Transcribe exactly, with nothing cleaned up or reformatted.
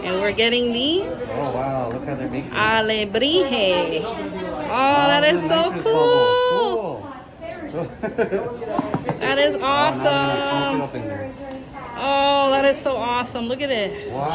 And we're getting the Oh wow, look how they're making it. Alebrije. Oh, Oh, that is the so nitrous cool. bubble. Cool. That is Oh, now they're gonna smoke it awesome. up in there. Oh, that is so awesome. Look at it. Wow.